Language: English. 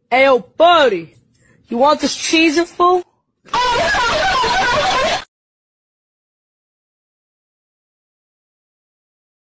Hey, yo, buddy, you want this cheesy fool?